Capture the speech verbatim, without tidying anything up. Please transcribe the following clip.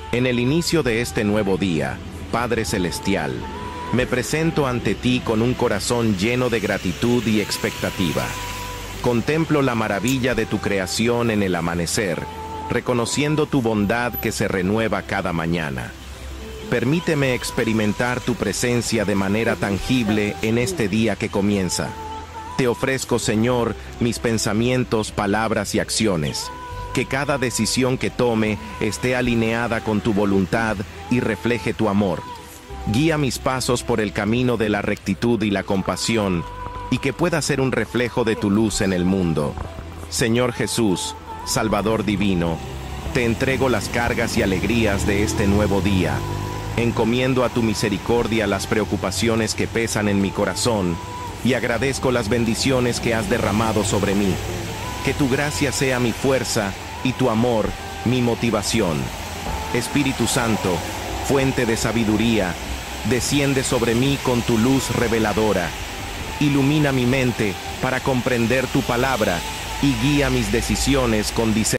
En el inicio de este nuevo día, Padre Celestial, me presento ante ti con un corazón lleno de gratitud y expectativa. Contemplo la maravilla de tu creación en el amanecer, reconociendo tu bondad que se renueva cada mañana. Permíteme experimentar tu presencia de manera tangible en este día que comienza. Te ofrezco, Señor, mis pensamientos, palabras y acciones. Que cada decisión que tome esté alineada con tu voluntad y refleje tu amor. Guía mis pasos por el camino de la rectitud y la compasión, y que pueda ser un reflejo de tu luz en el mundo. Señor Jesús, Salvador divino, te entrego las cargas y alegrías de este nuevo día. Encomiendo a tu misericordia las preocupaciones que pesan en mi corazón, y agradezco las bendiciones que has derramado sobre mí. Que tu gracia sea mi fuerza y tu amor mi motivación. Espíritu Santo, fuente de sabiduría, desciende sobre mí con tu luz reveladora. Ilumina mi mente para comprender tu palabra y guía mis decisiones con discernimiento.